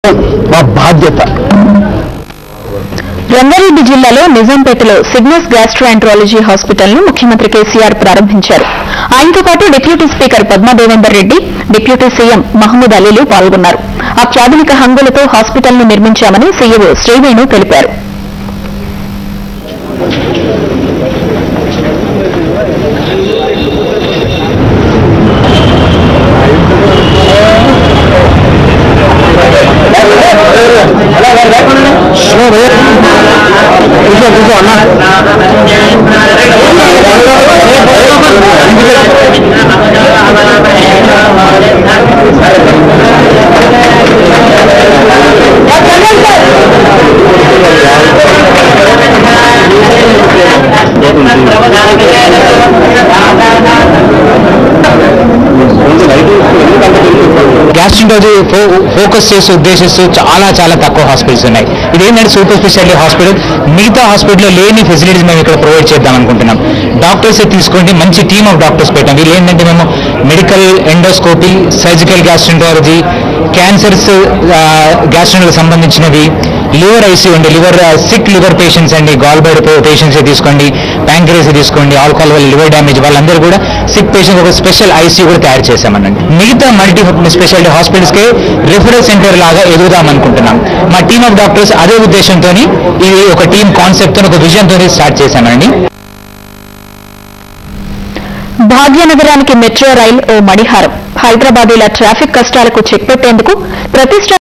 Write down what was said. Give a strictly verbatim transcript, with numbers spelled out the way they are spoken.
మా బాధ్యత. రంగారెడ్డి జిల్లాలో నిజాంపేటలో సిగ్నస్ గ్యాస్ట్రోఎంట్రాలజీ హాస్పిటల్ ను ముఖ్యమంత్రి కేసీఆర్ ప్రారంభించారు. ఆయనతో పాటు deputy speaker Padmadevender Reddy, deputy CM Mahmood అలీలు పాల్గొన్నారు. అత్యాధునిక హంగులతో హాస్పిటల్ ను నిర్మించామని సీఈఓ శ్రీవేణు తెలిపారు. గ్యాస్ట్రాంట్రాలజీ ఫోకస్ చేసే ఉద్దేశిస్తూ చాలా చాలా తక్కువ హాస్పిటల్స్ ఉన్నాయి. ఇదేంటంటే సూపర్ స్పెషాలిటీ హాస్పిటల్. మిగతా హాస్పిటల్లో లేని ఫెసిలిటీస్ మేము ఇక్కడ ప్రొవైడ్ చేద్దాం అనుకుంటున్నాం. డాక్టర్స్ తీసుకోండి, మంచి టీమ్ ఆఫ్ డాక్టర్స్ పెట్టాం. వీళ్ళు ఏంటంటే మేము medical, endoscopy, surgical gastroenterology, cancers గ్యాస్ట్రాంట్కి సంబంధించినవి, లివర్ ఐసీయూ అండి, లివర్ సిక్ లివర్ పేషెంట్స్ అండి, గాల్ బ్లాడర్ పేషెంట్స్ తీసుకోండి, ప్యాంక్రియస్ తీసుకోండి, ఆల్కహాల్ వల్ల లివర్ డ్యామేజ్ వాళ్ళందరూ కూడా సిక్ పేషెంట్స్ ఒక స్పెషల్ ఐసీయూ కూడా తయారు చేశామనండి. మిగతా మల్టీ స్పెషాలిటీ హాస్పిటల్స్కి రిఫరల్ సెంటర్ లాగా ఎదుగుదాం అనుకుంటున్నాం. మా టీమ్ ఆఫ్ డాక్టర్స్ అదే ఉద్దేశంతో ఇది ఒక టీమ్ కాన్సెప్ట్తో ఒక విజన్తో స్టార్ట్ చేశామండి. భాగ్యనగరానికి మెట్రో రైల్ ఓ మణిహారం. హైదరాబాదీల ట్రాఫిక్ కష్టాలకు చెక్ పెట్టేందుకు ప్రతిష్ట